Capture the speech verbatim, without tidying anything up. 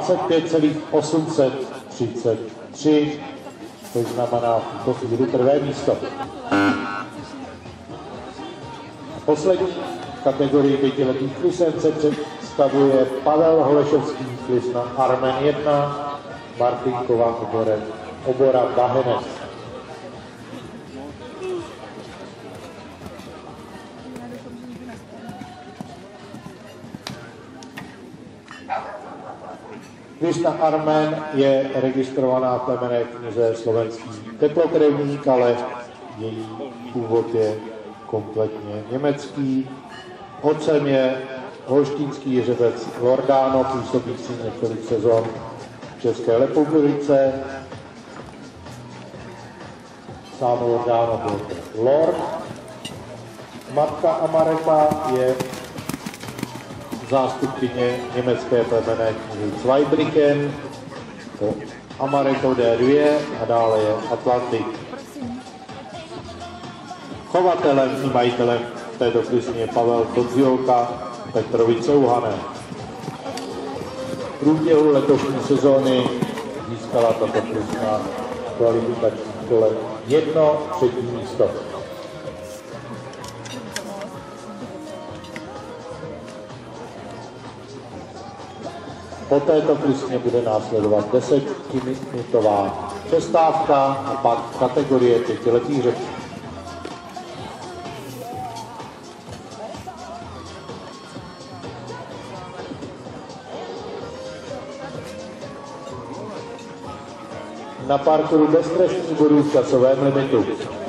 dvacet pět celá osm set třicet tři, což znamená v tuto chvíli prvé místo. Poslední kategorii pětiletých klisen se představuje Pavel Holešovský, klisna Armen jedna, Martin Kovan, obora Bahenec. Klisna Armen je registrovaná v plemenné knize Slovenský teplokrevník, ale její původ je kompletně německý. Otcem je holštínský jeřebec Lordano, působící několik sezon v České republice. Sám Lordano byl Lord. Matka Amareta je zástupkyně německé plemenné knihy Zweibrichen, to Amaretto D dva a dále je Atlantik. Chovatelem i majitelem této klisny je Pavel Kodziolka, Petrovice Uhané. V průběhu letošní sezóny získala tato klisna v kvalifikačním kole jedno třetí místo. Po této klisně bude následovat desetiminutová přestávka a pak kategorie pětiletých řečí. Na parkouru bez trestních bodů v časovém limitu.